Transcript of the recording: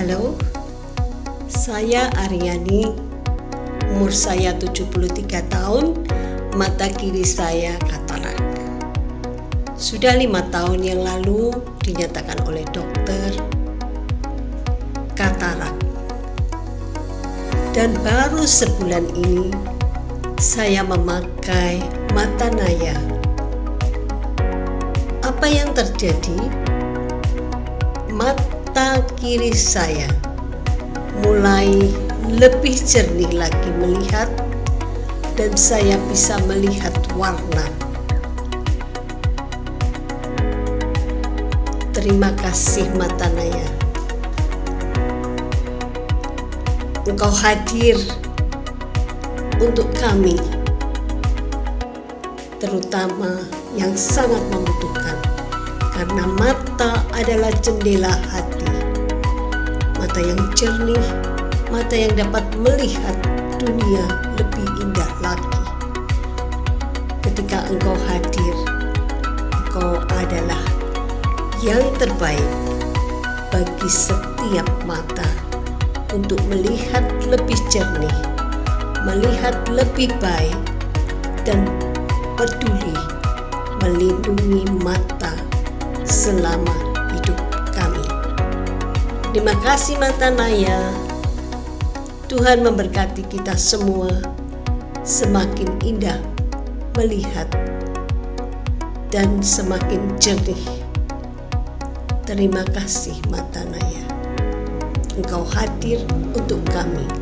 Halo, saya Aryani, umur saya 73 tahun, mata kiri saya katarak. Sudah 5 tahun yang lalu dinyatakan oleh dokter katarak. Dan baru sebulan ini saya memakai mata naya. Apa yang terjadi? Mata kiri saya mulai lebih jernih lagi melihat, dan saya bisa melihat warna. Terima kasih mata naya. Engkau hadir untuk kami, terutama yang sangat membutuhkan, karena mata adalah jendela hati. Mata yang jernih, mata yang dapat melihat dunia lebih indah lagi. Ketika engkau hadir, engkau adalah yang terbaik bagi setiap mata untuk melihat lebih jernih, melihat lebih baik, dan peduli melindungi mata selama hidup kami. Terima kasih mata naya. Tuhan memberkati kita semua semakin indah melihat dan semakin jernih. Terima kasih mata naya. Engkau hadir untuk kami.